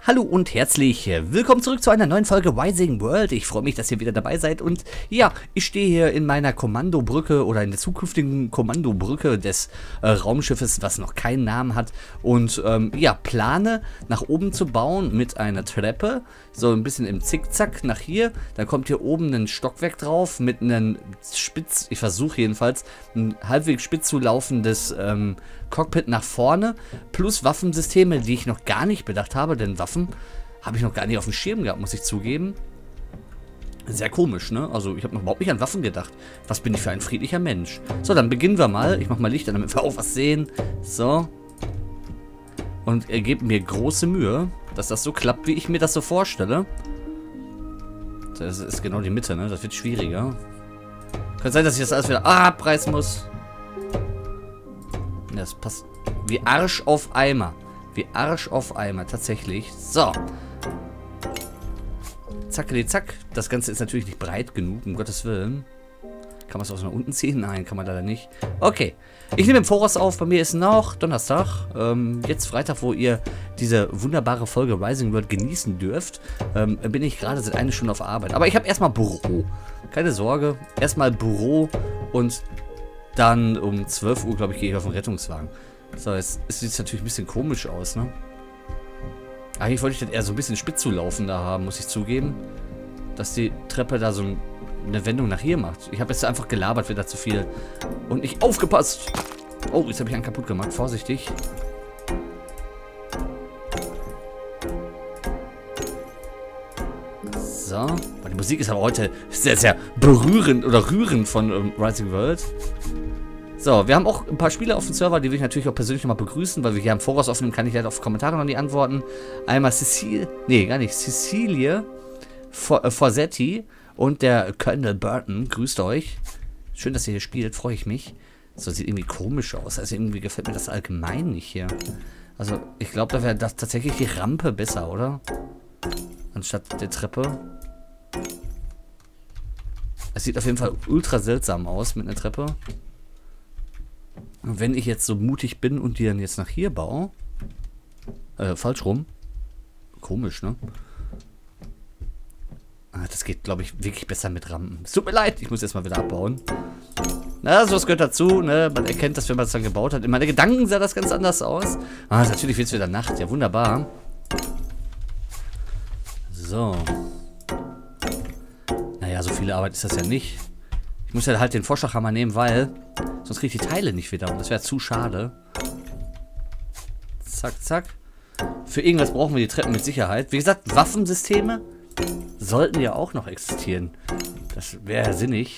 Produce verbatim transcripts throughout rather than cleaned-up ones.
Hallo und herzlich willkommen zurück zu einer neuen Folge Rising World. Ich freue mich, dass ihr wieder dabei seid und ja, ich stehe hier in meiner Kommandobrücke oder in der zukünftigen Kommandobrücke des äh, Raumschiffes, was noch keinen Namen hat und ähm, ja, plane nach oben zu bauen mit einer Treppe, so ein bisschen im Zickzack nach hier. Dann kommt hier oben ein Stockwerk drauf mit einem spitz, ich versuche jedenfalls, ein halbwegs spitz zu laufendes ähm, Cockpit nach vorne, plus Waffensysteme, die ich noch gar nicht bedacht habe, denn Waffen habe ich noch gar nicht auf dem Schirm gehabt, muss ich zugeben. Sehr komisch, ne? Also ich habe noch überhaupt nicht an Waffen gedacht. Was bin ich für ein friedlicher Mensch? So, dann beginnen wir mal. Ich mache mal Licht an, damit wir auch was sehen. So. Und er gibt mir große Mühe, dass das so klappt, wie ich mir das so vorstelle. Das ist genau die Mitte, ne? Das wird schwieriger. Könnte sein, dass ich das alles wieder abreißen muss. Das passt wie Arsch auf Eimer. Wie Arsch auf Eimer, tatsächlich. So. Zackeli zack. Das Ganze ist natürlich nicht breit genug, um Gottes Willen. Kann man es auch nach unten ziehen? Nein, kann man leider nicht. Okay. Ich nehme im Voraus auf, bei mir ist noch Donnerstag. Ähm, jetzt Freitag, wo ihr diese wunderbare Folge Rising World genießen dürft, ähm, bin ich gerade seit einer Stunde auf Arbeit. Aber ich habe erstmal Büro. Keine Sorge. Erstmal Büro und dann um zwölf Uhr, glaube ich, gehe ich auf den Rettungswagen. So, jetzt sieht es natürlich ein bisschen komisch aus, ne? Eigentlich wollte ich das eher so ein bisschen spitz zulaufen da haben, muss ich zugeben. Dass die Treppe da so eine Wendung nach hier macht. Ich habe jetzt einfach gelabert, wieder zu viel. Und nicht aufgepasst. Oh, jetzt habe ich einen kaputt gemacht. Vorsichtig. So. Die Musik ist aber heute sehr, sehr berührend oder rührend von ähm, Rising World. So, wir haben auch ein paar Spieler auf dem Server, die will ich natürlich auch persönlich nochmal begrüßen, weil wir hier im Voraus aufnehmen, kann ich leider auf Kommentare noch nicht antworten. Einmal Cecil, nee, gar nicht, Cecilie For, äh, Forsetti und der Colonel Burton, grüßt euch. Schön, dass ihr hier spielt, freue ich mich. So, sieht irgendwie komisch aus, also irgendwie gefällt mir das allgemein nicht hier. Also, ich glaube, da wäre das tatsächlich die Rampe besser, oder? Anstatt der Treppe. Es sieht auf jeden Fall ultra seltsam aus mit einer Treppe. Und wenn ich jetzt so mutig bin und die dann jetzt nach hier baue, äh, falsch rum, komisch, ne? Ah, das geht, glaube ich, wirklich besser mit Rampen. Es tut mir leid, ich muss jetzt mal wieder abbauen. Na, sowas gehört dazu, ne? Man erkennt das, wenn man es dann gebaut hat. In meinen Gedanken sah das ganz anders aus. Ah, natürlich wird es wieder Nacht, ja wunderbar. So. Naja, so viele Arbeit ist das ja nicht. Ich muss ja halt den Vorschlaghammer nehmen, weil sonst kriege ich die Teile nicht wieder. Und das wäre zu schade. Zack, zack. Für irgendwas brauchen wir die Treppen mit Sicherheit. Wie gesagt, Waffensysteme sollten ja auch noch existieren. Das wäre ja sinnig.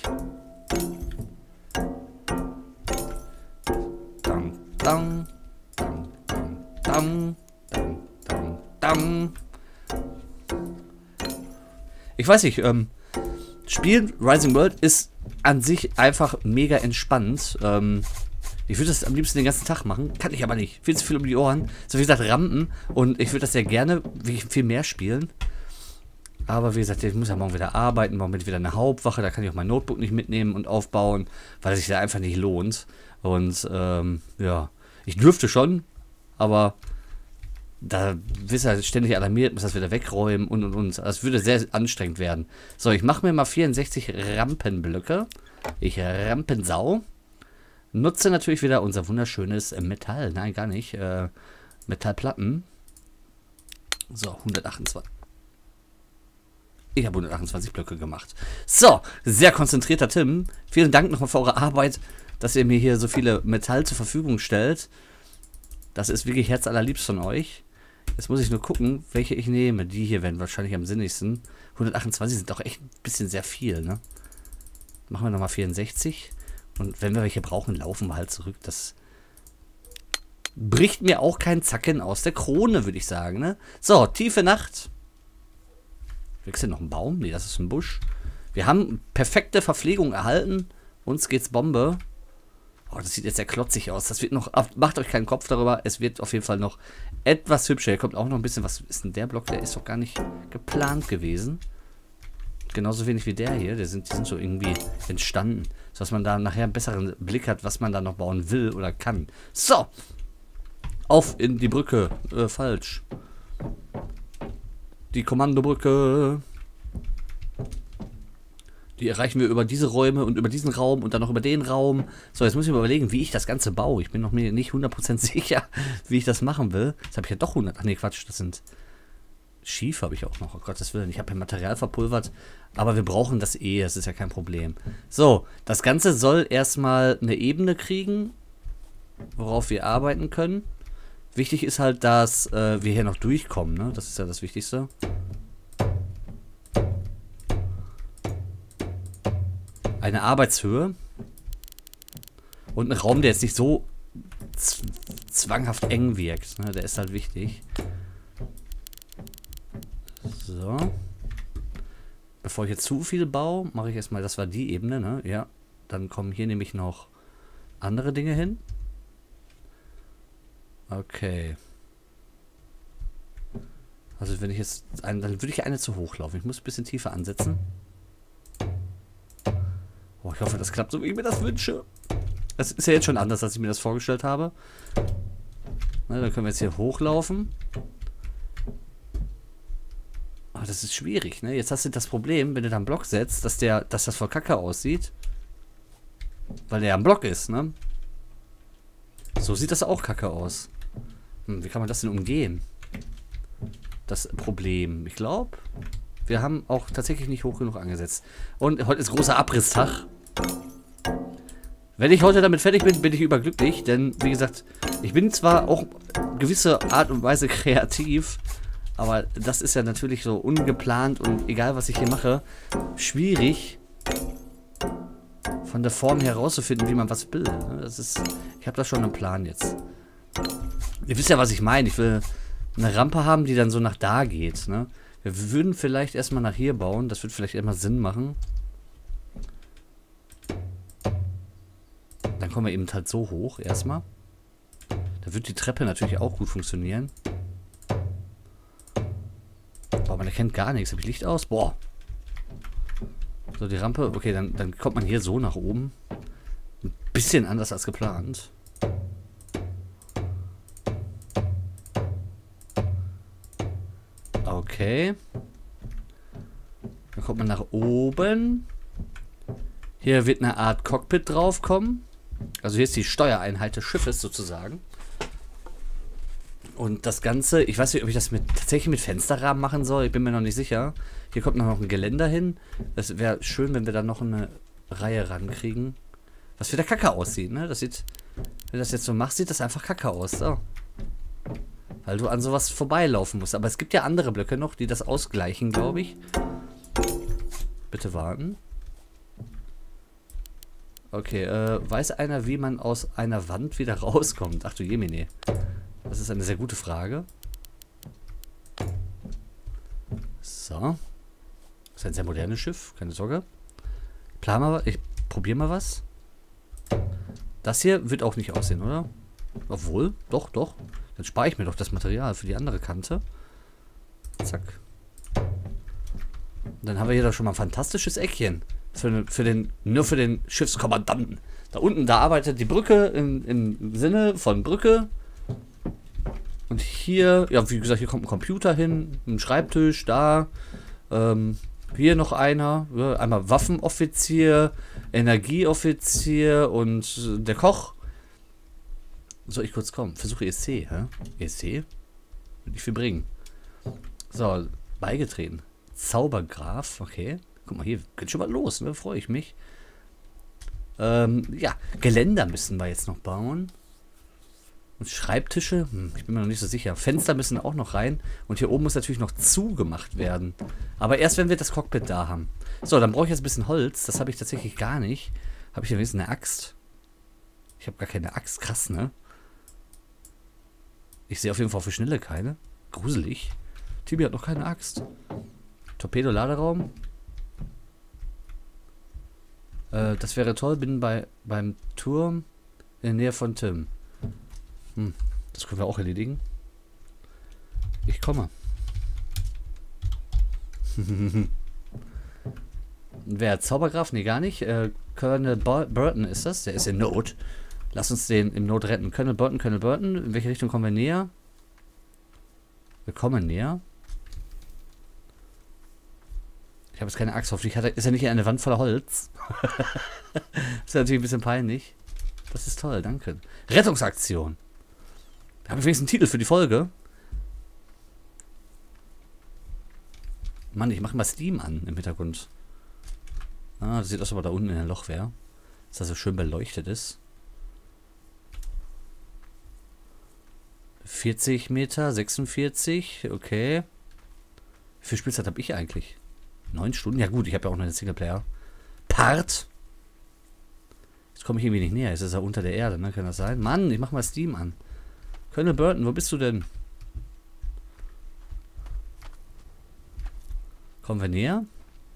Dang, dang, dang, dang, dang, dang, dang. Ich weiß nicht, ähm, Spielen Rising World ist an sich einfach mega entspannt. Ähm, ich würde das am liebsten den ganzen Tag machen. Kann ich aber nicht. Viel zu viel um die Ohren. So wie gesagt, Rampen. Und ich würde das sehr gerne viel mehr spielen. Aber wie gesagt, ich muss ja morgen wieder arbeiten. Morgen wieder eine Hauptwache. Da kann ich auch mein Notebook nicht mitnehmen und aufbauen, weil es sich da einfach nicht lohnt. Und ähm, ja, ich dürfte schon, aber da wirst du halt ständig alarmiert, muss das wieder wegräumen und und und. Das würde sehr anstrengend werden. So, ich mache mir mal vierundsechzig Rampenblöcke. Ich Rampensau. Nutze natürlich wieder unser wunderschönes Metall. Nein, gar nicht. Äh, Metallplatten. So, hundertachtundzwanzig. Ich habe hundertachtundzwanzig Blöcke gemacht. So, sehr konzentrierter Tim. Vielen Dank nochmal für eure Arbeit, dass ihr mir hier so viele Metall zur Verfügung stellt. Das ist wirklich herzallerliebst von euch. Jetzt muss ich nur gucken, welche ich nehme. Die hier werden wahrscheinlich am sinnigsten. hundertachtundzwanzig sind doch echt ein bisschen sehr viel, ne? Machen wir nochmal vierundsechzig. Und wenn wir welche brauchen, laufen wir halt zurück. Das bricht mir auch kein Zacken aus der Krone, würde ich sagen, ne? So, tiefe Nacht. Wechseln noch einen Baum? Nee, das ist ein Busch. Wir haben perfekte Verpflegung erhalten. Uns geht's Bombe. Oh, das sieht jetzt sehr klotzig aus. Das wird noch. Macht euch keinen Kopf darüber. Es wird auf jeden Fall noch etwas hübscher. Hier kommt auch noch ein bisschen. Was ist denn der Block? Der ist doch gar nicht geplant gewesen. Genauso wenig wie der hier. Der sind, die sind so irgendwie entstanden. Sodass man da nachher einen besseren Blick hat, was man da noch bauen will oder kann. So. Auf in die Brücke. Äh, falsch. Die Kommandobrücke. Die erreichen wir über diese Räume und über diesen Raum und dann noch über den Raum. So, jetzt muss ich mir überlegen, wie ich das Ganze baue. Ich bin noch mir nicht hundert Prozent sicher, wie ich das machen will. Jetzt habe ich ja doch hundert... Ach nee, Quatsch, das sind... Schief habe ich auch noch, oh Gottes Willen. Ich habe ja Material verpulvert, aber wir brauchen das eh, das ist ja kein Problem. So, das Ganze soll erstmal eine Ebene kriegen, worauf wir arbeiten können. Wichtig ist halt, dass äh, wir hier noch durchkommen, ne? Das ist ja das Wichtigste. Eine Arbeitshöhe. Und ein Raum, der jetzt nicht so zwanghaft eng wirkt, ne? Der ist halt wichtig. So. Bevor ich jetzt zu viel baue, mache ich erstmal, das war die Ebene, ne? Ja. Dann kommen hier nämlich noch andere Dinge hin. Okay. Also wenn ich jetzt, ein, dann würde ich eine zu hoch laufen. Ich muss ein bisschen tiefer ansetzen. Oh, ich hoffe, das klappt so, wie ich mir das wünsche. Das ist ja jetzt schon anders, als ich mir das vorgestellt habe. Na, dann können wir jetzt hier hochlaufen. Aber das ist schwierig, ne? Jetzt hast du das Problem, wenn du da einen Block setzt, dass der, dass das voll kacke aussieht. Weil der ja ein Block ist, ne? So sieht das auch kacke aus. Hm, wie kann man das denn umgehen? Das Problem. Ich glaube, wir haben auch tatsächlich nicht hoch genug angesetzt. Und heute ist großer Abrisstag. Wenn ich heute damit fertig bin, bin ich überglücklich. Denn, wie gesagt, ich bin zwar auch gewisse Art und Weise kreativ, aber das ist ja natürlich so ungeplant und egal, was ich hier mache, schwierig von der Form herauszufinden, wie man was will. Das ist, ich habe da schon einen Plan jetzt. Ihr wisst ja, was ich meine. Ich will eine Rampe haben, die dann so nach da geht. Ne? Wir würden vielleicht erstmal nach hier bauen. Das wird vielleicht immer Sinn machen. Dann kommen wir eben halt so hoch erstmal. Da wird die Treppe natürlich auch gut funktionieren. Boah, man erkennt gar nichts. Habe ich Licht aus? Boah. So, die Rampe. Okay, dann, dann kommt man hier so nach oben. Ein bisschen anders als geplant. Okay. Dann kommt man nach oben. Hier wird eine Art Cockpit draufkommen. Also hier ist die Steuereinheit des Schiffes sozusagen. Und das Ganze, ich weiß nicht, ob ich das mit, tatsächlich mit Fensterrahmen machen soll. Ich bin mir noch nicht sicher. Hier kommt noch ein Geländer hin. Das wäre schön, wenn wir da noch eine Reihe rankriegen. Was wieder kacke aussieht, ne? Das sieht, wenn du das jetzt so machst, sieht das einfach kacke aus. So. Weil du an sowas vorbeilaufen musst. Aber es gibt ja andere Blöcke noch, die das ausgleichen, glaube ich. Bitte warten. Okay, äh, weiß einer, wie man aus einer Wand wieder rauskommt? Ach du Jemine. Das ist eine sehr gute Frage. So. Das ist ein sehr modernes Schiff, keine Sorge. Plan mal, ich probiere mal was. Das hier wird auch nicht aussehen, oder? Obwohl, doch, doch. Dann spare ich mir doch das Material für die andere Kante. Zack. Dann haben wir hier doch schon mal ein fantastisches Eckchen. Für, für den, nur für den Schiffskommandanten. Da unten, da arbeitet die Brücke im, im Sinne von Brücke. Und hier, ja, wie gesagt, hier kommt ein Computer hin, ein Schreibtisch, da. Ähm, hier noch einer. Ja, einmal Waffenoffizier, Energieoffizier und der Koch. Soll ich kurz kommen? Versuche E S C, hä? E S C? Wird nicht viel bringen. So, beigetreten. Zaubergraf, okay. Guck mal, hier geht schon mal los, ne? Freue ich mich. Ähm, ja, Geländer müssen wir jetzt noch bauen. Und Schreibtische, hm, ich bin mir noch nicht so sicher. Fenster müssen auch noch rein. Und hier oben muss natürlich noch zugemacht werden. Aber erst, wenn wir das Cockpit da haben. So, dann brauche ich jetzt ein bisschen Holz. Das habe ich tatsächlich gar nicht. Habe ich ja wenigstens eine Axt? Ich habe gar keine Axt. Krass, ne? Ich sehe auf jeden Fall für Schnelle keine. Gruselig. Tibi hat noch keine Axt. Torpedo-Laderaum. Äh, das wäre toll. Bin bei beim Turm in der Nähe von Tim. Hm, das können wir auch erledigen. Ich komme. Wer? Zaubergraf? Nee, gar nicht. Äh, Colonel Burton ist das. Der ist in Not. Lass uns den in Not retten. Colonel Burton, Colonel Burton. In welche Richtung kommen wir näher? Wir kommen näher. habe jetzt keine Axt. Hoffentlich hat er, ist er nicht in eine Wand voller Holz. Das ist natürlich ein bisschen peinlich. Das ist toll, danke. Rettungsaktion. Da habe ich wenigstens einen Titel für die Folge. Mann, ich mache mal Steam an im Hintergrund. Ah, das sieht aus, als ob da unten in ein Loch wäre. Dass das so schön beleuchtet ist. vierzig Meter, sechsundvierzig, okay. Wie viel Spielzeit habe ich eigentlich? Neun Stunden? Ja gut, ich habe ja auch noch einen Singleplayer. Part. Jetzt komme ich irgendwie nicht näher. Jetzt ist er unter der Erde, ne? Kann das sein? Mann, ich mach mal Steam an. Colonel Burton, wo bist du denn? Kommen wir näher?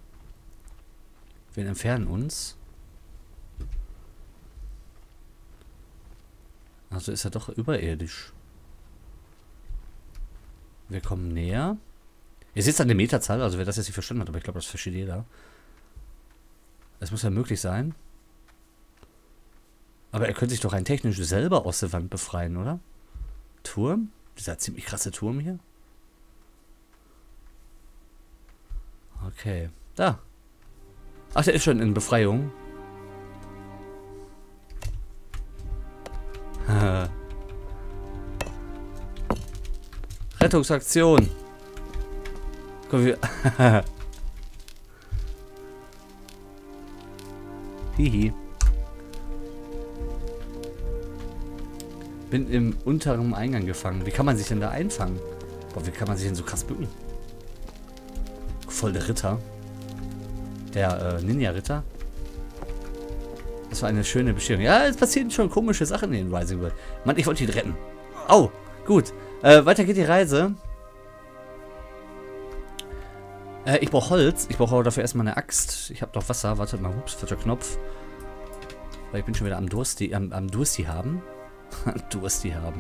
Wir entfernen uns. Also ist er doch überirdisch. Wir kommen näher. Ihr seht eine Meterzahl, also wer das jetzt nicht verstanden hat, aber ich glaube, das versteht jeder. Das muss ja möglich sein. Aber er könnte sich doch rein technisch selber aus der Wand befreien, oder? Turm? Dieser ziemlich krasse Turm hier. Okay. Da. Ach, der ist schon in Befreiung. Rettungsaktion. Komm, wir. Hihi. Bin im unteren Eingang gefangen. Wie kann man sich denn da einfangen? Boah, wie kann man sich denn so krass bücken? Voll der Ritter. Der äh, Ninja-Ritter. Das war eine schöne Bescherung. Ja, es passieren schon komische Sachen in Rising World. Mann, ich wollte ihn retten. Au, gut. Äh, weiter geht die Reise. Äh, ich brauche Holz. Ich brauche aber dafür erstmal eine Axt. Ich habe noch Wasser. Wartet mal. Ups, falscher Knopf. Weil ich bin schon wieder am Dursti, am, am Dursti haben. Dursti haben.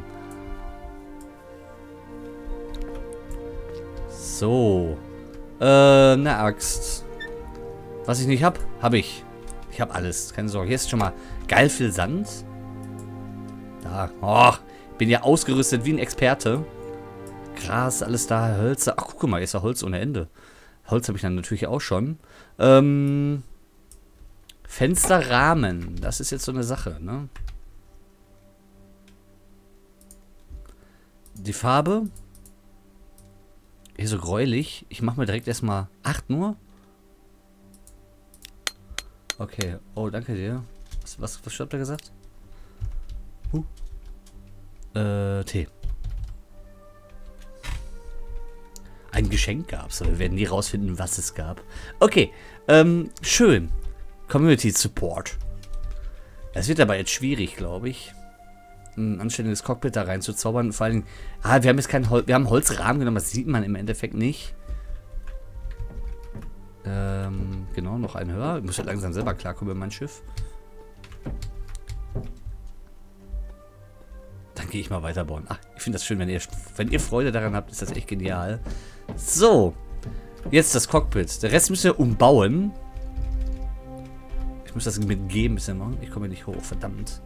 So. Äh, eine Axt. Was ich nicht habe, habe ich. Ich habe alles. Keine Sorge. Hier ist schon mal geil viel Sand. Da. Oh, bin ja ausgerüstet wie ein Experte. Gras, alles da. Hölzer. Ach, guck mal, hier ist ja Holz ohne Ende. Holz habe ich dann natürlich auch schon. Ähm, Fensterrahmen. Das ist jetzt so eine Sache, ne? Die Farbe. Hier so gräulich. Ich mache mir direkt erstmal acht nur. Okay. Oh, danke dir. Was, was, was habt ihr gesagt? Huh. Äh, Tee. Ein Geschenk gab es. Wir werden nie rausfinden, was es gab. Okay. Ähm, schön. Community Support. Es wird aber jetzt schwierig, glaube ich, ein anständiges Cockpit da reinzuzaubern. Vor allem, ah, wir haben jetzt keinen Hol wir haben Holzrahmen genommen, das sieht man im Endeffekt nicht. Ähm, genau, noch ein höher. Ich muss ja langsam selber klarkommen mit meinem Schiff. Dann gehe ich mal weiterbauen. Ach, ich finde das schön, wenn ihr, wenn ihr Freude daran habt, ist das echt genial. So, jetzt das Cockpit. Der Rest müssen wir umbauen. Ich muss das mit G ein bisschen machen. Ich komme hier nicht hoch, verdammt.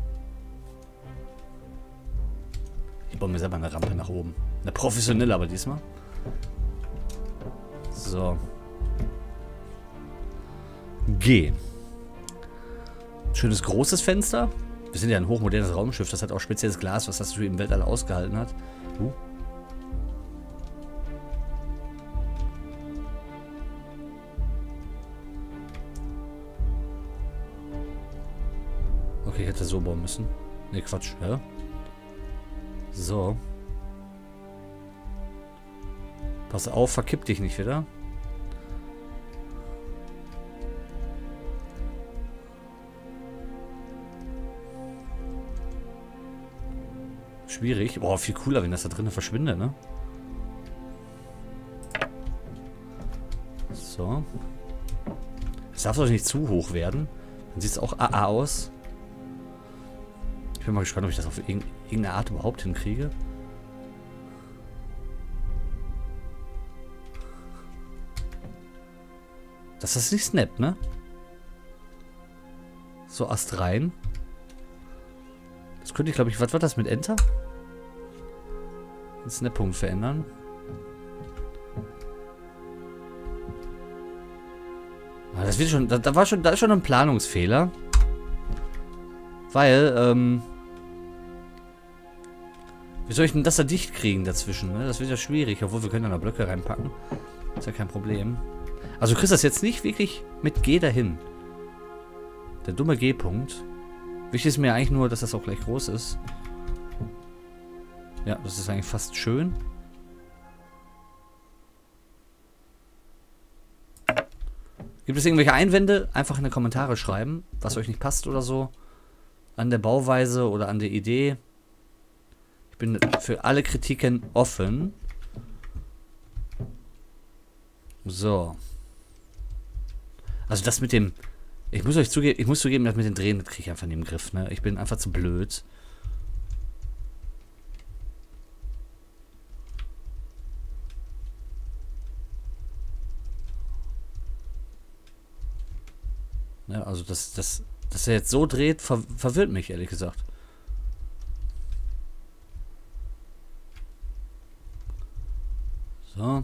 Ich baue mir selber eine Rampe nach oben. Eine professionelle aber diesmal. So. G. Schönes großes Fenster. Wir sind ja ein hochmodernes Raumschiff. Das hat auch spezielles Glas, was das natürlich im Weltall ausgehalten hat. Uh. Okay, ich hätte so bauen müssen. Ne, Quatsch, ja. So. Pass auf, verkipp dich nicht wieder. Schwierig. Boah, viel cooler, wenn das da drinnen verschwindet, ne? So. Es darf doch nicht zu hoch werden. Dann sieht es auch A A aus. Ich bin mal gespannt, ob ich das auf irgendeine Art überhaupt hinkriege. Das ist nicht Snap, ne? So Ast rein. Das könnte ich, glaube ich, was war das mit Enter? Den Snap-Punkt verändern. Das wird schon, da, da war schon, da ist schon ein Planungsfehler. Weil, ähm... wie soll ich denn das da dicht kriegen dazwischen, ne? Das wird ja schwierig, obwohl wir können da noch Blöcke reinpacken. Ist ja kein Problem. Also du kriegst das jetzt nicht wirklich mit G dahin. Der dumme G-Punkt. Wichtig ist mir eigentlich nur, dass das auch gleich groß ist. Ja, das ist eigentlich fast schön. Gibt es irgendwelche Einwände? Einfach in die Kommentare schreiben, was euch nicht passt oder so. An der Bauweise oder an der Idee. Ich bin für alle Kritiken offen. So. Also das mit dem... Ich muss euch zugeben, ich muss zugeben, das mit den Drehen, das kriege ich einfach nicht im Griff, ne? Ich bin einfach zu blöd. Ja, also das, das, dass er jetzt so dreht, ver verwirrt mich, ehrlich gesagt. So.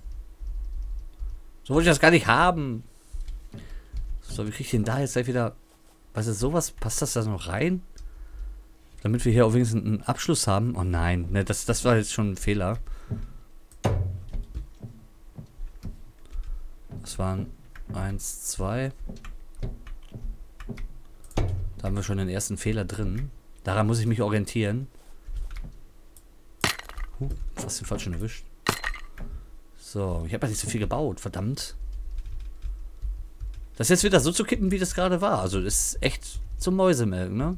So wollte ich das gar nicht haben. So, wie kriege ich den da jetzt gleich wieder... Was ist sowas? Passt das da noch rein? Damit wir hier auch wenigstens einen Abschluss haben. Oh nein, ne, das, das war jetzt schon ein Fehler. Das waren eins, zwei. Da haben wir schon den ersten Fehler drin. Daran muss ich mich orientieren. Huh, fast den falschen erwischt. So, ich habe ja nicht so viel gebaut, verdammt. Das jetzt wieder so zu kippen, wie das gerade war. Also, das ist echt zum Mäusemelken, ne?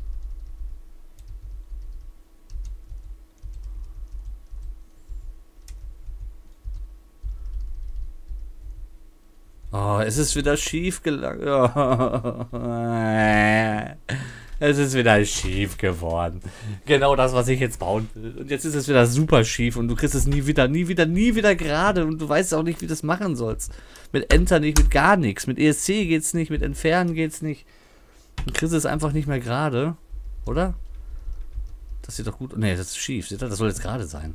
Oh, es ist wieder schief gelangt. Oh. Es ist wieder schief geworden. Genau das, was ich jetzt bauen will. Und jetzt ist es wieder super schief und du kriegst es nie wieder, nie wieder, nie wieder gerade und du weißt auch nicht, wie du das machen sollst. Mit Enter nicht, mit gar nichts. Mit E S C geht's nicht, mit Entfernen geht's nicht. Du kriegst es einfach nicht mehr gerade. Oder? Das sieht doch gut. Ne, das ist schief. Seht ihr? Das soll jetzt gerade sein.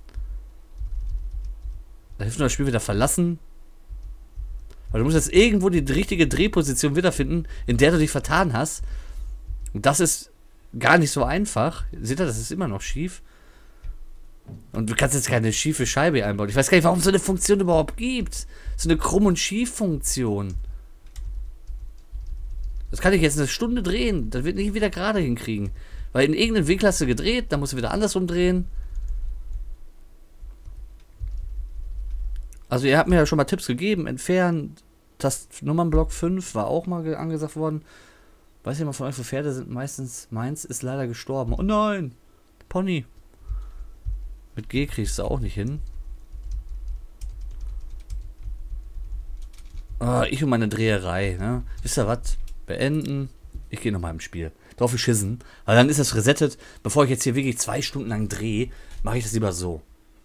Da hilft nur das Spiel wieder verlassen. Weil du musst jetzt irgendwo die richtige Drehposition wiederfinden, in der du dich vertan hast. Und das ist gar nicht so einfach. Seht ihr, das ist immer noch schief. Und du kannst jetzt keine schiefe Scheibe einbauen. Ich weiß gar nicht, warum es so eine Funktion überhaupt gibt. So eine Krumm- und Schief-Funktion. Das kann ich jetzt eine Stunde drehen. Das wird nicht wieder gerade hinkriegen. Weil in irgendeinem Winkel hast du gedreht, dann musst du wieder andersrum drehen. Also ihr habt mir ja schon mal Tipps gegeben. Entfernen. Tast Nummernblock fünf war auch mal angesagt worden. Weiß ich mal von euch, für Pferde sind meistens... Meins ist leider gestorben. Oh nein! Pony. Mit G kriegst du auch nicht hin. Oh, ich und meine Dreherei. Ne? Wisst ihr was? Beenden. Ich gehe nochmal im Spiel. Drauf geschissen. Weil dann ist das resettet. Bevor ich jetzt hier wirklich zwei Stunden lang drehe, mache ich das lieber so.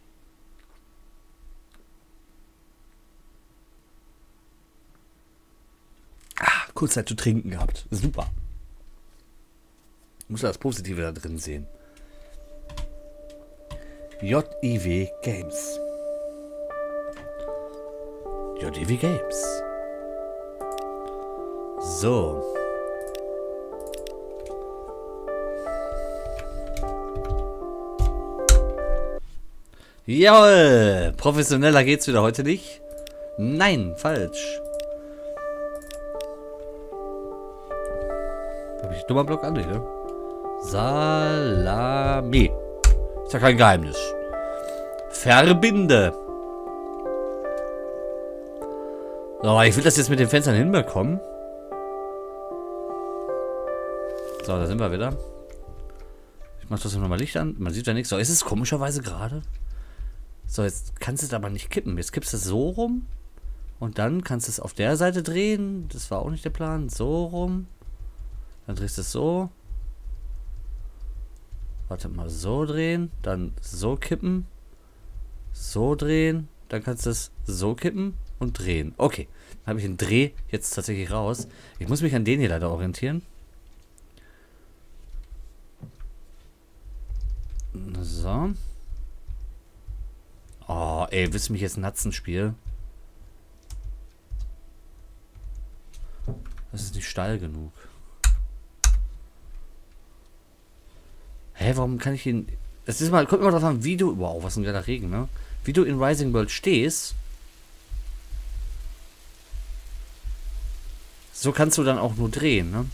Ah, kurz Zeit zu trinken gehabt. Super. Ich muss das Positive da drin sehen. J I W Games. J I W Games. So. Jawohl! Professioneller geht's wieder heute nicht. Nein, falsch. Habe ich dummer Block an, ne? Salami. Ist ja kein Geheimnis. Verbinde. So, ich will das jetzt mit den Fenstern hinbekommen. So, da sind wir wieder. Ich mach das nochmal Licht an. Man sieht ja nichts. So, ist es komischerweise gerade. So, jetzt kannst du es aber nicht kippen. Jetzt kippst du es so rum. Und dann kannst du es auf der Seite drehen. Das war auch nicht der Plan. So rum. Dann drehst du es so. Warte mal, so drehen. Dann so kippen. So drehen. Dann kannst du es so kippen und drehen. Okay. Dann habe ich den Dreh jetzt tatsächlich raus. Ich muss mich an den hier leider orientieren. So. Oh, ey, willst du mich jetzt natzen, Spiel? steil genug. Hä, warum kann ich ihn... Das ist mal, kommt immer drauf an, wie du... Wow, was ein geiler Regen, ne? Wie du in Rising World stehst. So kannst du dann auch nur drehen, ne?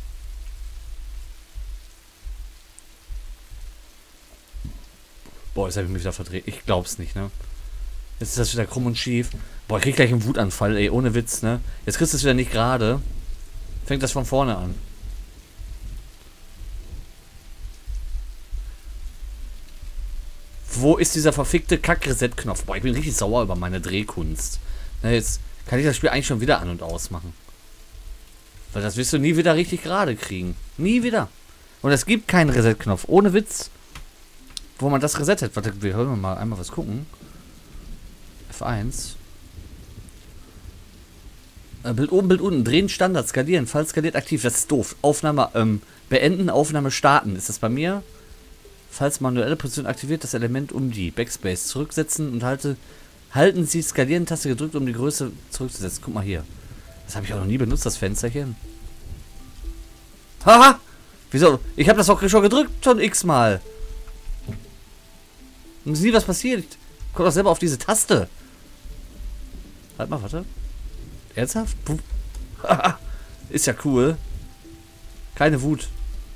Boah, jetzt habe ich mich wieder verdreht. Ich glaub's nicht, ne? Jetzt ist das wieder krumm und schief. Boah, ich krieg gleich einen Wutanfall, ey, ohne Witz, ne? Jetzt kriegst du es wieder nicht gerade. Fängt das von vorne an. Wo ist dieser verfickte Kack-Reset-Knopf? Boah, ich bin richtig sauer über meine Drehkunst. Na, jetzt kann ich das Spiel eigentlich schon wieder an- und ausmachen. Weil das wirst du nie wieder richtig gerade kriegen. Nie wieder. Und es gibt keinen Reset-Knopf. Ohne Witz. Wo man das resettet. Warte, wir hören mal einmal was gucken. F eins. Äh, Bild oben, Bild unten. Drehen, Standard, skalieren. Fall skaliert, aktiv. Das ist doof. Aufnahme, ähm, beenden, Aufnahme starten. Ist das bei mir? Falls manuelle Position aktiviert, das Element um die Backspace zurücksetzen und halte, halten Sie Skalieren-Taste gedrückt, um die Größe zurückzusetzen. Guck mal hier. Das habe ich auch noch nie benutzt, das Fensterchen. Haha! Wieso? Ich habe das auch schon gedrückt, schon x-mal. Und ist nie was passiert. Kommt doch selber auf diese Taste. Halt mal, warte. Ernsthaft? Ist ja cool. Keine Wut.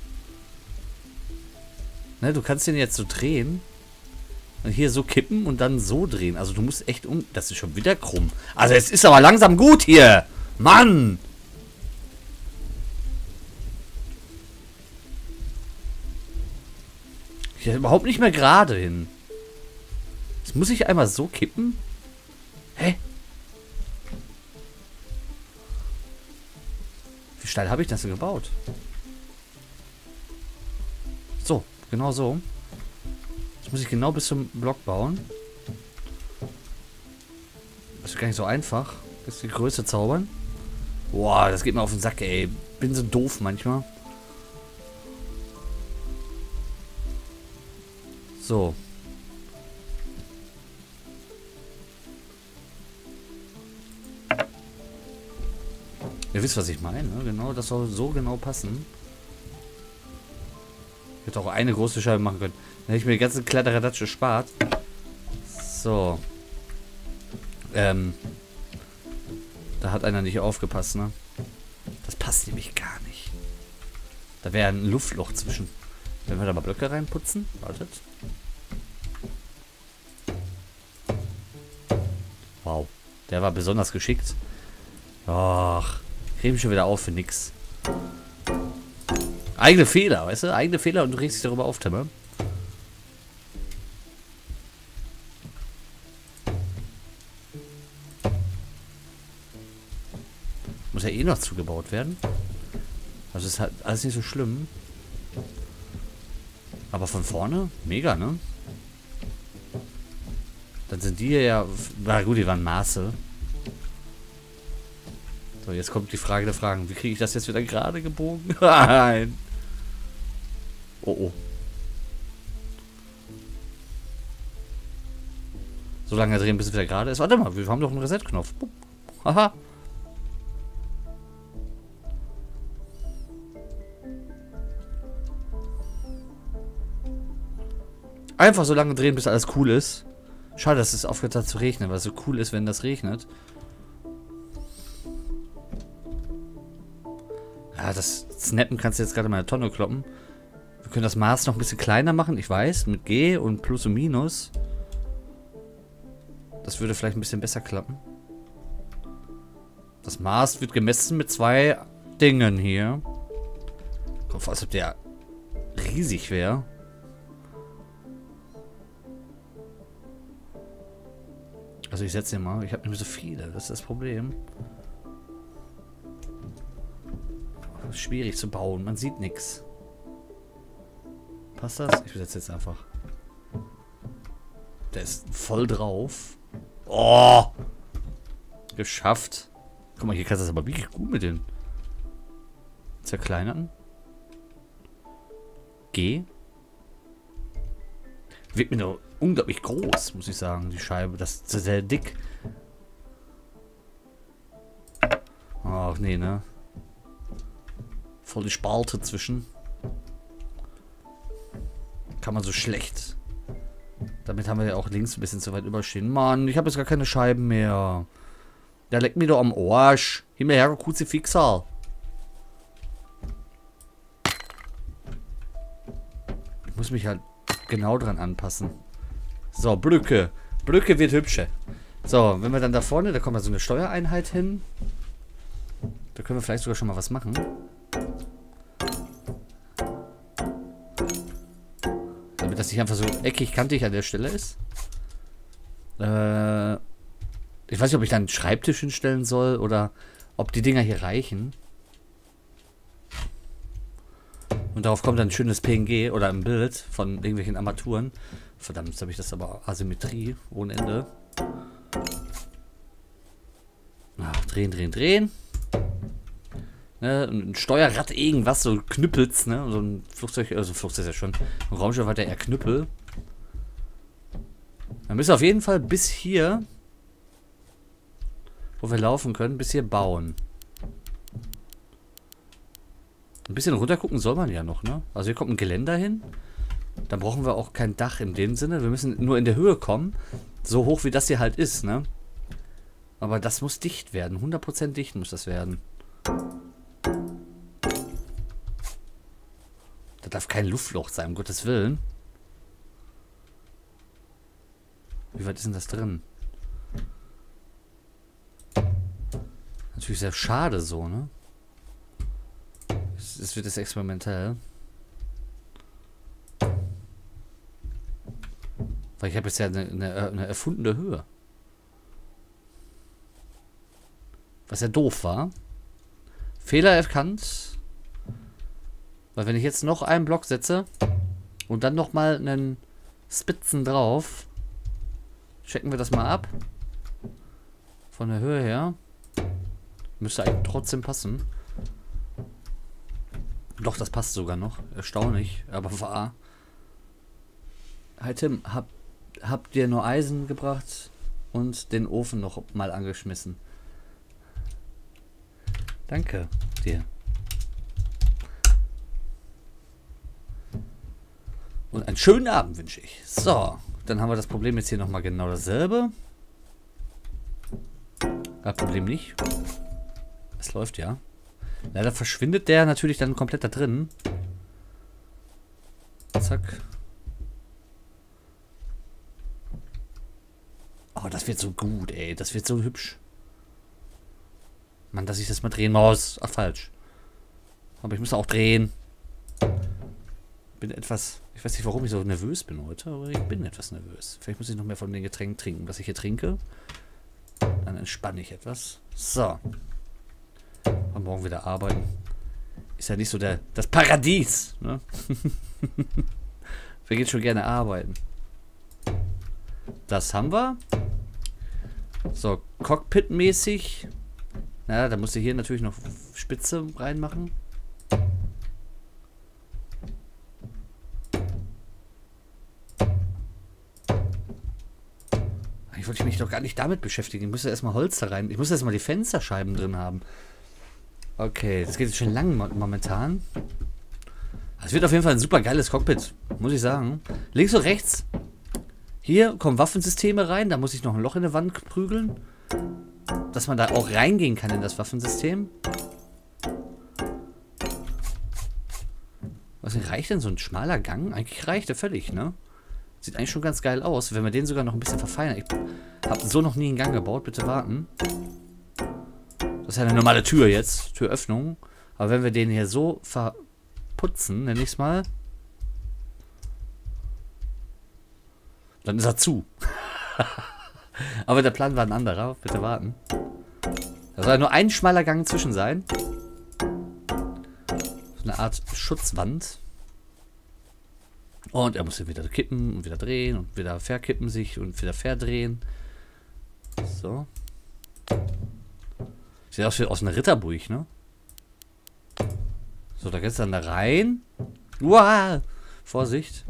Ne, du kannst den jetzt so drehen. Und hier so kippen und dann so drehen. Also du musst echt um... Das ist schon wieder krumm. Also es ist aber langsam gut hier. Mann! Hier überhaupt nicht mehr gerade hin. Jetzt muss ich einmal so kippen? Hä? Wie steil habe ich das denn gebaut? So, genau so. Jetzt muss ich genau bis zum Block bauen. Das ist gar nicht so einfach. Das ist die Größe zaubern. Boah, das geht mir auf den Sack, ey. Bin so doof manchmal. So. Ihr wisst, was ich meine, ne? Genau, das soll so genau passen. Ich hätte auch eine große Scheibe machen können. Dann hätte ich mir die ganze Kladderadatsch gespart. So. Ähm. Da hat einer nicht aufgepasst, ne? Das passt nämlich gar nicht. Da wäre ein Luftloch zwischen. Wenn wir da mal Blöcke reinputzen. Wartet. Wow. Der war besonders geschickt. Ach. Ich reg mich schon wieder auf für nix. Eigene Fehler, weißt du? Eigene Fehler und du regst dich darüber auf, Timmer. Muss ja eh noch zugebaut werden. Also ist halt alles nicht so schlimm. Aber von vorne, mega, ne? Dann sind die hier ja... Na gut, die waren Maße. So, jetzt kommt die Frage der Fragen. Wie kriege ich das jetzt wieder gerade gebogen? Nein. Oh, oh. So lange drehen, bis es wieder gerade ist. Warte mal, wir haben doch einen Reset-Knopf. Haha. Einfach so lange drehen, bis alles cool ist. Schade, dass es aufgehört hat zu regnen, weil es so cool ist, wenn das regnet. Ja, das Snappen kannst du jetzt gerade mal in der Tonne kloppen. Wir können das Maß noch ein bisschen kleiner machen, ich weiß, mit G und Plus und Minus. Das würde vielleicht ein bisschen besser klappen. Das Maß wird gemessen mit zwei Dingen hier. Kommt vor, als ob der riesig wäre. Also ich setze den mal. Ich habe nicht mehr so viele. Das ist das Problem. Schwierig zu bauen. Man sieht nichts. Passt das? Ich setze jetzt einfach. Der ist voll drauf. Oh! Geschafft. Guck mal, hier kannst du das aber wirklich gut mit den zerkleinern. G. Wird mir doch unglaublich groß, muss ich sagen, die Scheibe. Das ist sehr dick. Ach, nee, ne? Voll die Spalte zwischen. Kann man so schlecht. Damit haben wir ja auch links ein bisschen zu weit überstehen. Mann, ich habe jetzt gar keine Scheiben mehr. Der leckt mir doch am Arsch. Hinterher, Kruzifixal. Ich muss mich halt genau dran anpassen. So, Brücke. Brücke wird hübscher. So, wenn wir dann da vorne, da kommt mal so eine Steuereinheit hin. Da können wir vielleicht sogar schon mal was machen. Damit das nicht einfach so eckig, kantig an der Stelle ist. Äh, ich weiß nicht, ob ich da einen Schreibtisch hinstellen soll oder ob die Dinger hier reichen. Und darauf kommt dann ein schönes P N G oder ein Bild von irgendwelchen Armaturen. Verdammt, jetzt habe ich das aber Asymmetrie ohne Ende. Ach, drehen, drehen, drehen. Ne, ein Steuerrad, irgendwas, so Knüppels, ne? So ein Flugzeug, also ein Flugzeug ist ja schon. Ein Raumschiff hat ja eher Knüppel. Dann müssen wir auf jeden Fall bis hier, wo wir laufen können, bis hier bauen. Ein bisschen runter gucken soll man ja noch, ne? Also hier kommt ein Geländer hin. Dann brauchen wir auch kein Dach in dem Sinne. Wir müssen nur in der Höhe kommen. So hoch wie das hier halt ist, ne? Aber das muss dicht werden. hundert Prozent dicht muss das werden. Da darf kein Luftloch sein, um Gottes Willen. Wie weit ist denn das drin? Natürlich sehr schade so, ne? Es wird jetzt experimentell. Weil ich habe jetzt ja eine, eine, eine erfundene Höhe. Was ja doof war. Fehler erkannt. Weil wenn ich jetzt noch einen Block setze und dann nochmal einen Spitzen drauf, checken wir das mal ab. Von der Höhe her. Müsste eigentlich trotzdem passen. Doch, das passt sogar noch. Erstaunlich, aber wahr. Hi Tim, hab, habt ihr nur Eisen gebracht und den Ofen noch mal angeschmissen? Danke dir. Und einen schönen Abend wünsche ich. So, dann haben wir das Problem jetzt hier nochmal genau dasselbe. Das Problem nicht. Es läuft ja. Leider verschwindet der natürlich dann komplett da drin. Zack. Oh, das wird so gut, ey. Das wird so hübsch. Mann, dass ich das mal drehen muss. Ach, falsch. Aber ich muss auch drehen. Bin etwas... Ich weiß nicht, warum ich so nervös bin heute, aber ich bin etwas nervös. Vielleicht muss ich noch mehr von den Getränken trinken, was ich hier trinke. Dann entspanne ich etwas. So. Am Morgen wieder arbeiten. Ist ja nicht so der das Paradies. Ne? Wir gehen schon gerne arbeiten. Das haben wir. So, Cockpit-mäßig. Na, da musst du hier natürlich noch Spitze reinmachen. Ich wollte mich doch gar nicht damit beschäftigen. Ich muss ja erstmal Holz da rein. Ich muss erstmal die Fensterscheiben drin haben. Okay, das geht jetzt schon lang momentan. Es wird auf jeden Fall ein super geiles Cockpit, muss ich sagen. Links und rechts. Hier kommen Waffensysteme rein. Da muss ich noch ein Loch in der Wand prügeln. Dass man da auch reingehen kann in das Waffensystem. Was reicht denn so ein schmaler Gang? Eigentlich reicht der völlig, ne? Sieht eigentlich schon ganz geil aus, wenn wir den sogar noch ein bisschen verfeinern. Ich habe so noch nie einen Gang gebaut, bitte warten. Das ist ja eine normale Tür jetzt, Türöffnung. Aber wenn wir den hier so verputzen, nenne ich es mal, dann ist er zu. Aber der Plan war ein anderer, bitte warten. Da soll ja nur ein schmaler Gang zwischen sein. So eine Art Schutzwand. Und er muss hier wieder kippen und wieder drehen und wieder verkippen sich und wieder verdrehen. So. Sieht aus wie aus einer Ritterburg, ne? So, da geht's dann da rein. Uah! Vorsicht.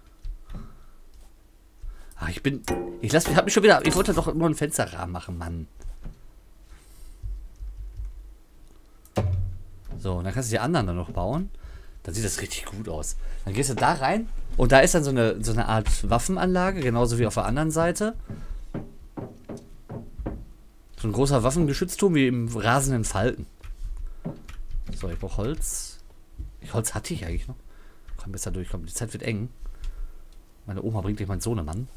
Ach, ich bin... Ich lass mich... Hab mich schon wieder... Ich wollte doch nur einen Fensterrahmen machen, Mann. So, und dann kannst du die anderen dann noch bauen. Dann sieht das richtig gut aus. Dann gehst du da rein und da ist dann so eine, so eine Art Waffenanlage, genauso wie auf der anderen Seite. So ein großer Waffengeschützturm wie im rasenden Falken. So, ich brauche Holz. Holz hatte ich eigentlich noch. Kann besser durchkommen. Die Zeit wird eng. Meine Oma bringt gleich meinen Sohnemann.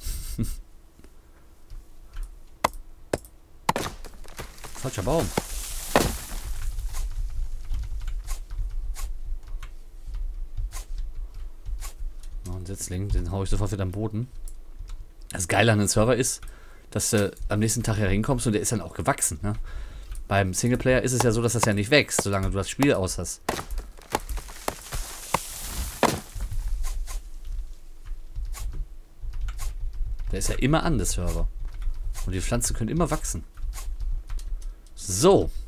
Falscher Baum. Noch ein Setzling, den haue ich sofort wieder am Boden. Das Geile an dem Server ist, dass du am nächsten Tag hereinkommst und der ist dann auch gewachsen. Ne? Beim Singleplayer ist es ja so, dass das ja nicht wächst, solange du das Spiel aus hast. Der ist ja immer an, der Server. Und die Pflanzen können immer wachsen. So.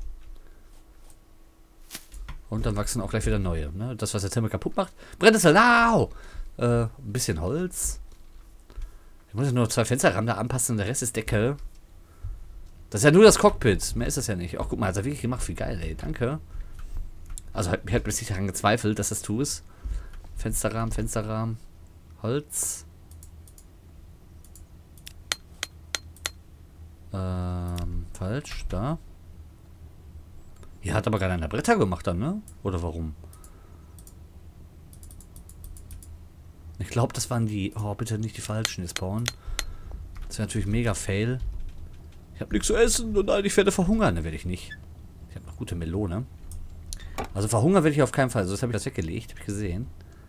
Und dann wachsen auch gleich wieder neue. Ne? Das, was der Timmer kaputt macht. Brennnessel, au! Äh, ein bisschen Holz. Ich muss ja nur zwei Fensterränder anpassen und der Rest ist Decke. Das ist ja nur das Cockpit. Mehr ist das ja nicht. Auch guck mal, hat er wirklich gemacht. Wie geil, ey. Danke. Also, ich habe bis nicht daran gezweifelt, dass das tust. Fensterrahmen, Fensterrahmen. Holz. Ähm, falsch. Da. Hier hat aber gerade einer Bretter gemacht dann, ne? Oder warum? Ich glaube, das waren die... Oh, bitte nicht die falschen jetzt bauen. Das wäre natürlich mega fail. Ich habe nichts zu essen und nein, ich werde verhungern. Ne, werde ich nicht. Ich habe noch gute Melone. Also verhungern werde ich auf keinen Fall. Also das habe ich das weggelegt. Habe ich gesehen.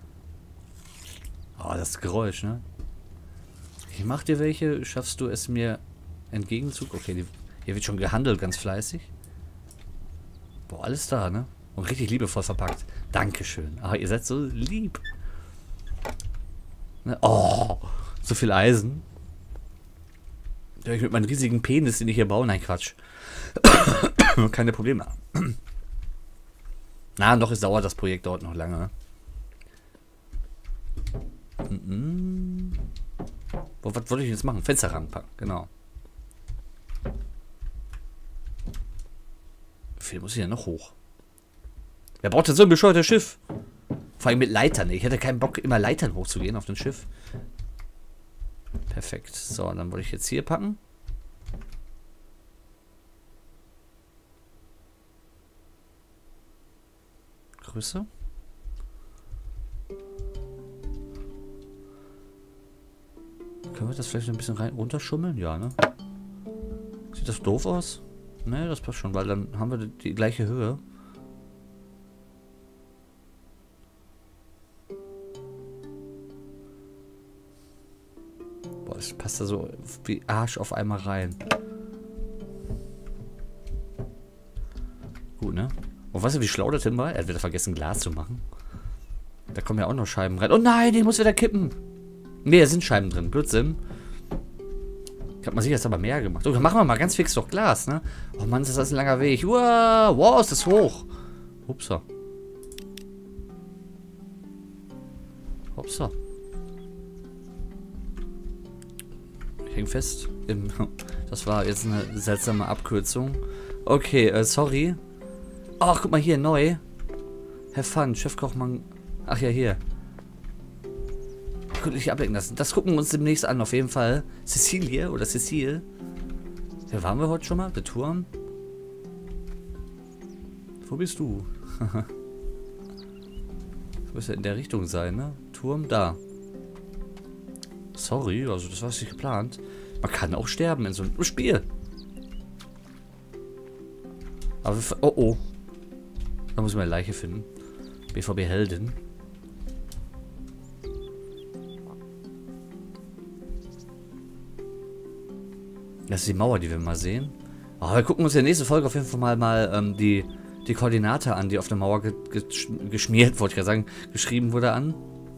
Oh, das Geräusch, ne? Ich mach dir welche. Schaffst du es mir entgegenzug? Okay, die, hier wird schon gehandelt, ganz fleißig. Boah, alles da, ne? Und richtig liebevoll verpackt. Dankeschön. Ah, ihr seid so lieb. Ne? Oh, so viel Eisen. Ja, ich mit meinem riesigen Penis, den ich hier baue. Nein, Quatsch. Keine Probleme. Na, doch, es dauert, das Projekt dauert noch lange. Mhm. Boah, was wollte ich jetzt machen? Fenster ranpacken, genau. Wie viel muss ich denn noch hoch? Wer braucht denn so ein bescheuertes Schiff? Vor allem mit Leitern. Ich hätte keinen Bock, immer Leitern hochzugehen auf dem Schiff. Perfekt. So, dann wollte ich jetzt hier packen. Größe. Können wir das vielleicht ein bisschen rein runterschummeln? Ja, ne? Sieht das doof aus? Ne, das passt schon, weil dann haben wir die gleiche Höhe. Boah, das passt da so wie Arsch auf einmal rein. Gut, ne? Und weißt du, wie schlau der Tim war? Er hat wieder vergessen, Glas zu machen. Da kommen ja auch noch Scheiben rein. Oh nein, ich muss wieder kippen. Ne, da sind Scheiben drin. Blödsinn. Ich hab mal sicher jetzt aber mehr gemacht. Oh, dann machen wir mal ganz fix doch Glas, ne? Oh Mann, ist das ein langer Weg. Wow, wow, ist das hoch. Upsa. Upsa. Ich häng fest. Im das war jetzt eine seltsame Abkürzung. Okay, äh, sorry. Ach, guck mal hier, neu. Have fun, Chefkochmann. Ach ja, hier. Nicht ablenken lassen. Das gucken wir uns demnächst an, auf jeden Fall. Cecilie oder Cecile. Ja, waren wir heute schon mal? Der Turm? Wo bist du? Du musst ja in der Richtung sein, ne? Turm, da. Sorry, also das war nicht geplant. Man kann auch sterben in so einem Spiel. Aber, oh oh. Da muss ich mal eine Leiche finden. B V B-Heldin. Das ist die Mauer, die wir mal sehen. Aber wir gucken uns in der nächsten Folge auf jeden Fall mal, mal ähm, die, die Koordinate an, die auf der Mauer ge ge geschmiert, wollte ich gerade sagen, geschrieben wurde an.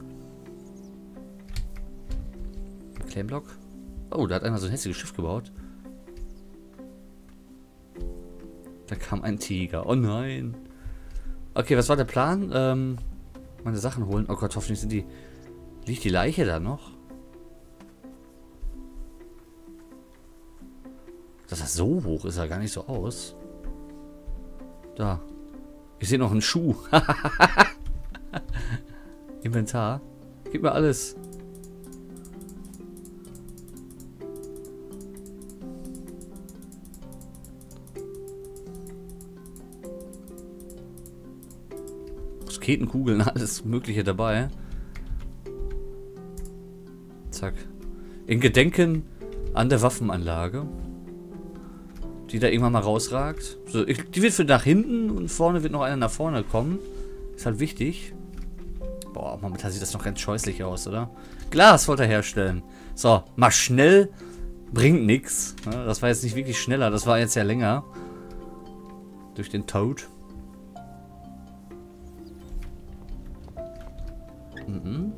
Claimblock. Oh, da hat einer so ein hässliches Schiff gebaut. Da kam ein Tiger. Oh nein. Okay, was war der Plan? Ähm, meine Sachen holen. Oh Gott, hoffentlich sind die... Liegt die Leiche da noch? Dass das so hoch ist, sah gar nicht so aus. Da. Ich sehe noch einen Schuh. Inventar. Gib mir alles. Musketenkugeln, alles Mögliche dabei. Zack. In Gedenken an der Waffenanlage, die da irgendwann mal rausragt. So, ich, die wird für nach hinten und vorne wird noch einer nach vorne kommen. Ist halt wichtig. Boah, momentan sieht das noch ganz scheußlich aus, oder? Glas wollte er herstellen. So, mal schnell. Bringt nichts. Das war jetzt nicht wirklich schneller, das war jetzt ja länger. Durch den Tod. Mhm.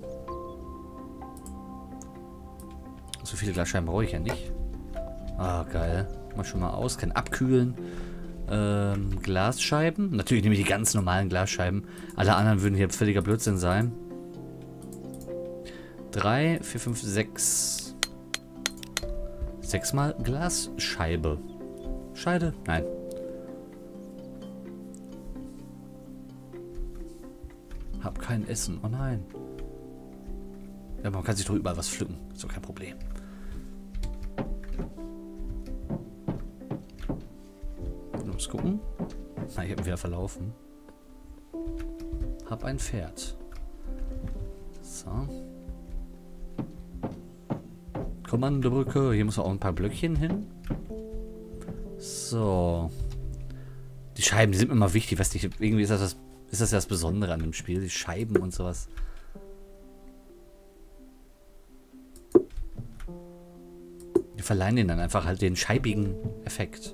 So viele Glasscheiben brauche ich ja nicht. Ah, geil. Mal schon mal aus. Kann abkühlen. Ähm, Glasscheiben. Natürlich nehme ich die ganz normalen Glasscheiben. Alle anderen würden hier völliger Blödsinn sein. Drei, vier, fünf, sechs. Sechsmal Glasscheibe. Scheide? Nein. Hab kein Essen. Oh nein. Ja, man kann sich doch überall was pflücken. Ist doch kein Problem. Los gucken. Na, ich hab mich wieder verlaufen. Hab ein Pferd. So. Kommandobrücke. Hier muss auch ein paar Blöckchen hin. So. Die Scheiben, die sind mir immer wichtig. Weiß nicht, irgendwie ist das, das, ist das ja das Besondere an dem Spiel. Die Scheiben und sowas. Die verleihen denen dann einfach halt den scheibigen Effekt.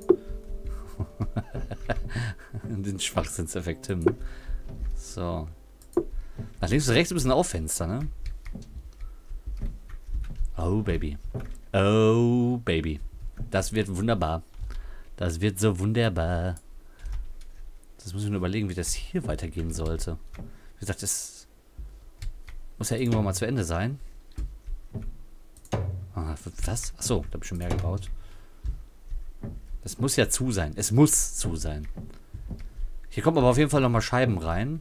Den Schwachsinnseffekt hin. So. Nach links und rechts ein bisschen Auffenster, ne? Oh, Baby. Oh, Baby. Das wird wunderbar. Das wird so wunderbar. Das muss ich nur überlegen, wie das hier weitergehen sollte. Wie gesagt, das muss ja irgendwann mal zu Ende sein. Ah, was? Achso, da habe ich schon mehr gebaut. Das muss ja zu sein. Es muss zu sein. Hier kommen aber auf jeden Fall nochmal Scheiben rein.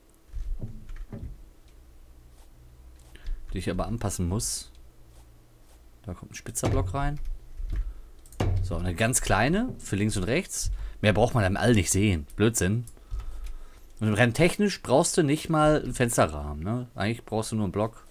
Die ich aber anpassen muss. Da kommt ein spitzer Block rein. So, eine ganz kleine für links und rechts. Mehr braucht man dann all nicht sehen. Blödsinn. Und rein technisch brauchst du nicht mal einen Fensterrahmen. Ne? Eigentlich brauchst du nur einen Block.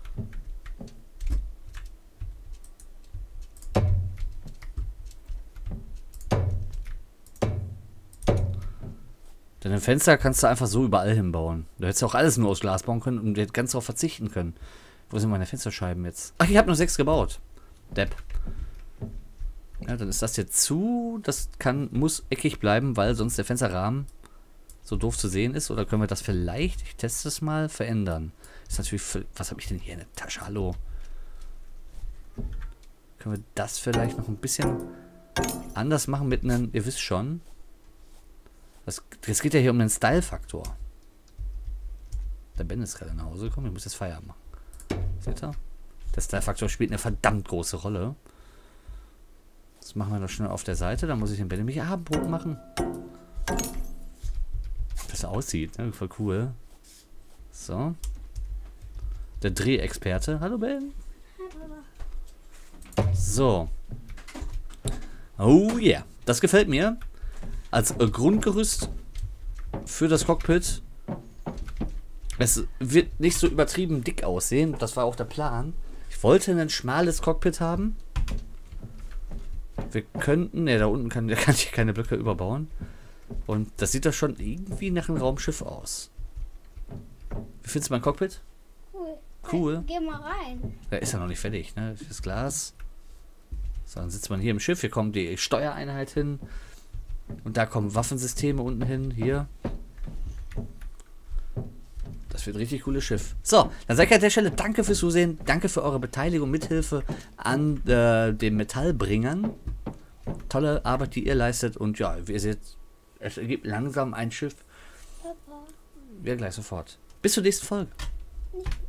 Denn ein Fenster kannst du einfach so überall hinbauen. Du hättest ja auch alles nur aus Glas bauen können und du hättest ganz darauf verzichten können. Wo sind meine Fensterscheiben jetzt? Ach, ich habe nur sechs gebaut. Depp. Ja, dann ist das jetzt zu. Das kann, muss eckig bleiben, weil sonst der Fensterrahmen so doof zu sehen ist. Oder können wir das vielleicht, ich teste es mal, verändern? Ist natürlich, für, was habe ich denn hier in der Tasche? Hallo. Können wir das vielleicht noch ein bisschen anders machen mit einem, ihr wisst schon. Das, das geht ja hier um den Style-Faktor. Der Ben ist gerade nach Hause gekommen, ich muss jetzt Feierabend machen. Seht ihr? Der Style-Faktor spielt eine verdammt große Rolle. Das machen wir noch schnell auf der Seite. Dann muss ich den Ben nämlich Abendbrot machen. Das aussieht, ne? Voll cool. So. Der Drehexperte. Hallo Ben. So. Oh yeah. Das gefällt mir. Als äh, Grundgerüst für das Cockpit. Es wird nicht so übertrieben dick aussehen. Das war auch der Plan. Ich wollte ein schmales Cockpit haben. Wir könnten, ne, da unten kann, da kann ich keine Blöcke überbauen. Und das sieht doch schon irgendwie nach einem Raumschiff aus. Wie findest du mein Cockpit? Cool. Cool. Geh mal rein. Ja, ist ja noch nicht fertig, ne? Das Glas. So, dann sitzt man hier im Schiff. Hier kommt die Steuereinheit hin. Und da kommen Waffensysteme unten hin. Hier. Das wird ein richtig cooles Schiff. So, dann sage ich an der Stelle danke fürs Zusehen. Danke für eure Beteiligung, Mithilfe an äh, den Metallbringern. Tolle Arbeit, die ihr leistet. Und ja, wie ihr seht, es ergibt langsam ein Schiff. Papa. Ja, gleich sofort. Bis zur nächsten Folge. Nicht